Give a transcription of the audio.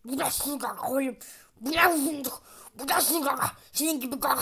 Bu da sizin kanka oğlum. Bu da sizin kanka. Senin gibi kanka.